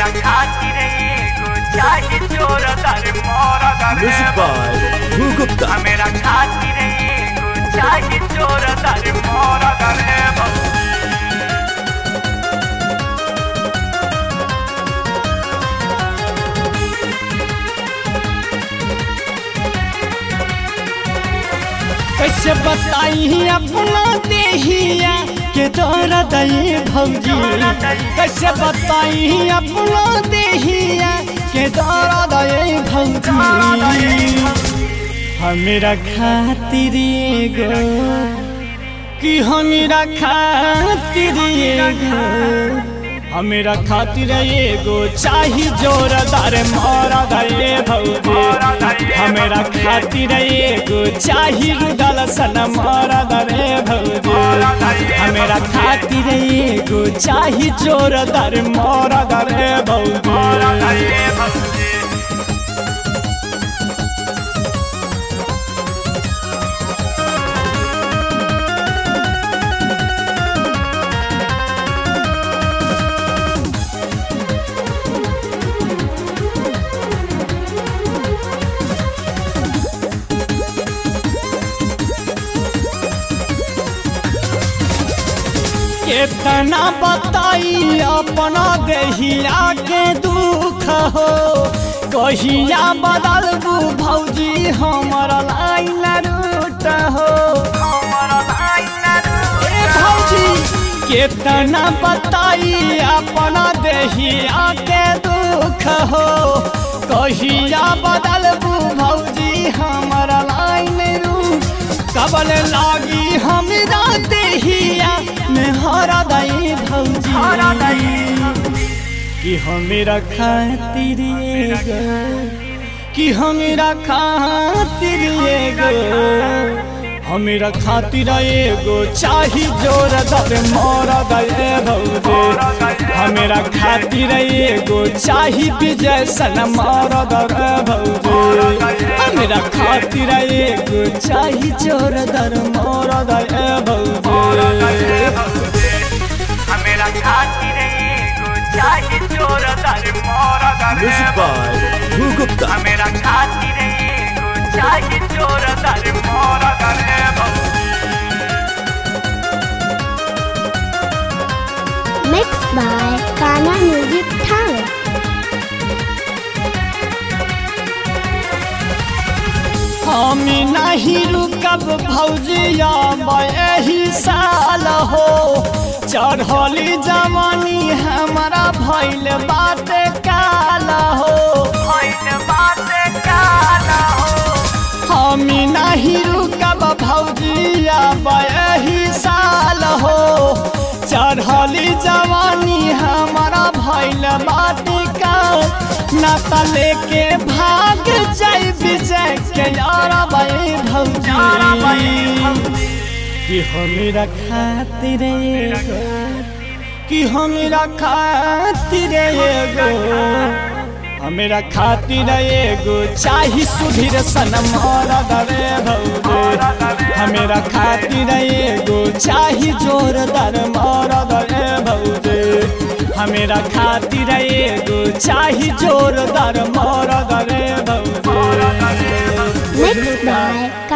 खातिर एगो चाहिए जोरदार मरद रे गुप्ता मेरा खातिर एगो चाहिए जोरदार मरद रे कैसे बताई अपना देहिया के दर्द ये भौजी कैसे बताई अपना देहिया के दर्द ये भौजी हमेरा खातिर एगो कि हमेरा खातिर एगो हमेरा खातिर एगो चाही जोरदार मरद रे भौजी हमेरा खातिर एगो चाही रुदल सन मरद रे भौजी हमेरा खातिर एगो चाही जोरदार मरद रे भौजी कितना बताई अपना देहिया के दुख हो कहिया बदलबू भौजी हमारा लाइन रूट हो भौजी कितना बताई अपना देहिया के दुख हो कहिया बदलबू भौजी हमारा लाइन रूट कबल लागी हमरा देहिया में हरा दई भौजी कि हमेरा खातिर एगो कि हमेरा खातिर एगो हमेरा खातिर एगो चाही जोरदार मरद रे भौजी हमेरा खातिर एगो चाही विजय सन मरद रे भौजी हमेरा खातिर एगो चाही जोरदार मरद रे भौजी मेरा खातिर एगो चाहिए जोरदार मरद रे गुप्ता मेरा खातिर एगो चाहिए जोरदार मरद रे Mixed by Kana Music Talent. हम नहीं रुकब भौजिया यही साल हो चढ़ली जवानी हमारा भइल बात काल हो हम नहीं रुकब भौजिया यही साल हो चढ़ली जवानी हमारा भइल बात काल नाता लेके भाग जाई विजय के यार भाई भौजी कि हमेरा खातिर एगो कि हमेरा खातिर एगो हमेरा खातिर एगो चाही सुधीर सन मरद रे भौजी हमेरा खातिर एगो चाही जोरदार मरद रे भौजी हमेरा खातिर एगो चाही जोरदार मरद रे भौजी Mixed by